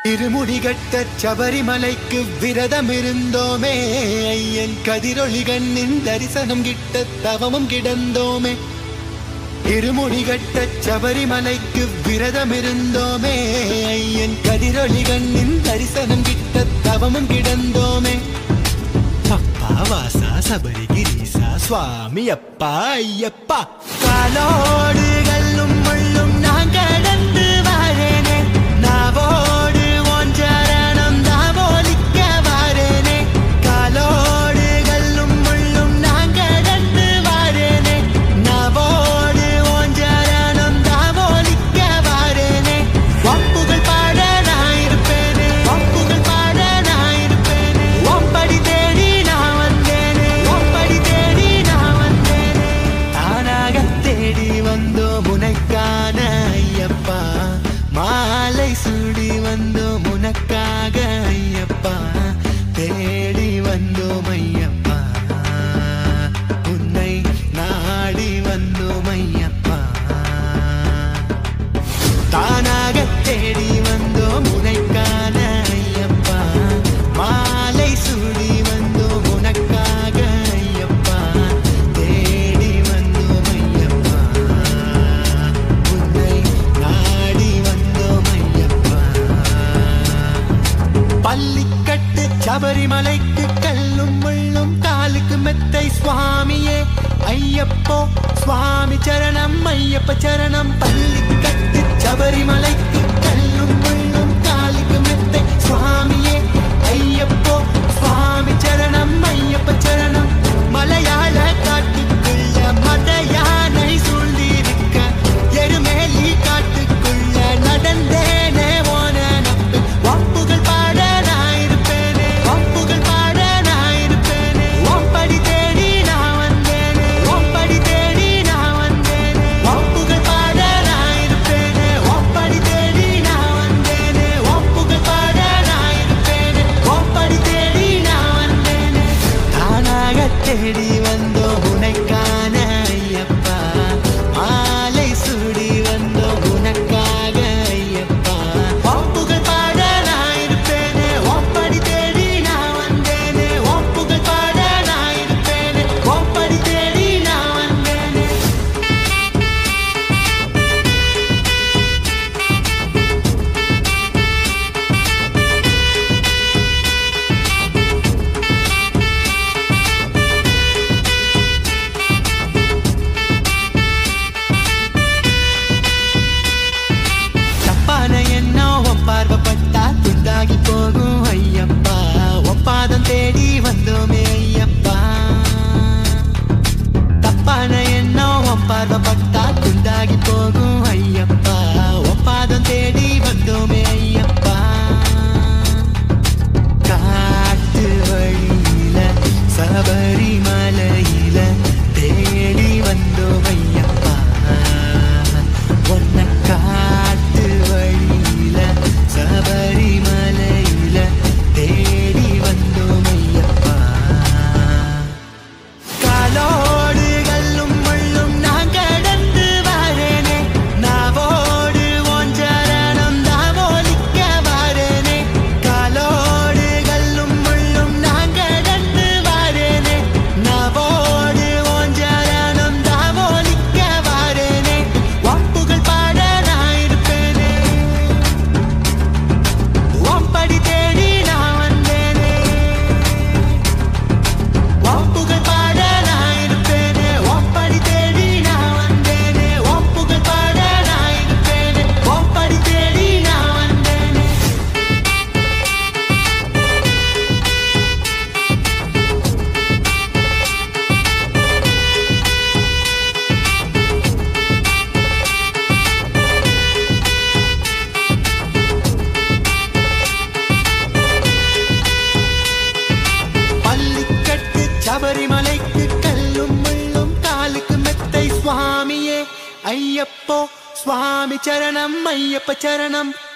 இருமுடிகட்ட சபரிமலைக்கு விரதம் இருந்தோமே ஐயன் கதிரொளி கண்ணின் தரிசனம் கிட்ட தவமும் கிடந்தோமே இருமுடிகட்ட சபரிமலைக்கு விரதம் இருந்தோமே ஐயன் கதிரொளி கண்ணின் தரிசனம் கிட்ட தவமும் கிடந்தோமே அப்பா வாசா சபரிகிரீசா சுவாமி அப்பா ஐயப்பா காலோடு கல்லும் முள்ளும் நான் கடந்து வரேனே நாவோடு ஒன்றரணம் தாவோலிக்க வரேனே காலோடு கல்லும் முள்ளும் நான் கடந்து வரேனே நாவோடு ஒன்றரணம் தாவோலிக்க வரேனே ஒப்புகள் பாட நான் இருப்பேனே ஒப்புகள் பாட நான் இருப்பேனே ஒப்படி தேடி நான் வந்தேனே ஒப்படி தேடி நான் வந்தேனே தானாக தேடி வந்தோம் உனக்கான ஐயப்பா மாலை சூடி வந்தோம் உனக்காக ஐயப்பா தேடி வந்தோம் ஐயப்பா உன்னை நாடி வந்தோம் ஐயப்பா தானாக தேடி வந்தோம் உனக்கான ஐயப்பா மாலை சூடி வந்தோம் உனக்காக ஐயப்பா தேடி வந்தோம் ஐயப்பா உன்னை நாடி வந்தோம் ஐயப்பா பள்ளிக்கட்டு சபரிமலைக்கு கல்லும் முள்ளும் காலுக்கு மெத்தை சுவாமியே ஐயப்போ சுவாமி சரணம் ஐயப்ப சரணம் பள்ளிக்கட்டு சபரிமலைக்கு கல்லும் முள்ளும் காலுக்கு மெத்தை சுவாமியே ஐயப்போ சுவாமி சரணம் ஐயப்ப சரணம் மலையாள காட்டுக்குள்ள மத யானை சூழ்ந்திருக்க எருமேலி காட்டுக்குள்ள நடந்தேனே ஓன நம்பு ஒப்புகள் பாட நான் இருப்பேனே ஒப்புகள் பாட நான் இருப்பேனே ஒப்படி தேடி நான் வந்தேனே ஒப்படி தேடி நான் வந்தேனே ஒப்புகள் பாட நான் இருப்பேனே ஒப்படி தேடி நான் வந்தேனே ஒப்புகள் பாட நான் இருப்பேனே ஒப்படி தேடி நான் வந்தேனே தானாக தேடி வந்தோம் உனக்கான ஐயப்பா மாலை சூடி வந்தோம் உனக்காக ஐயப்பா ஒப்புகள் பாட நான் இருப்பேனே ஒப்படி தேடி நான் வந்தேனே ஒப்புகள் பாட நான் இருப்பேனே ஒப்படி தேடி நான் வந்தேனே தப்பான எண்ணம் உன் பார்வைப்பட்டா துண்டாகி போகும் ஐயப்பா ஒப்பாதம் தேடி வந்தோமே ஐயப்பா தப்பான எண்ணம் உன் பார்வைப்பட்டா துண்டாகி போகும் ஐயப்பா ஒப்பாதம் தேடி வந்தோமே ஐயப்பா காட்டு வழியில சபரிமலையில தேடி வந்தோம் ஐயப்பா ஒன்ன காட்டு வழியில சபரிமலையில தேடி வந்தோம் ஐயப்பா காலோடு கல்லும் முள்ளும் நான் கடந்து வரேனே நாவோடு ஒன்றரணம் தாவோலிக்க வரேனே காலோடு கல்லும் முள்ளும் நான் கடந்து வரேனே நாவோடு ஒன்றரணம் தாவோலிக்க வரேனே ஒப்புகள் பாட நான் இருப்பேனே ஒப்படி தேடி நான் வந்தேனே ஒப்புகள் பாட நான் இருப்பேனே ஒப்படி தேடி நான் வந்தேனே ஒப்புகள் பாட நான் இருப்பேனே ஒப்படி தேடி நான் வந்தேனே பள்ளிக்கட்டு சபரிமலைக்கு கல்லும் முள்ளும் காலுக்கு மெத்தை சுவாமியே ஐயப்போ சுவாமி சரணம் ஐயப்ப சரணம்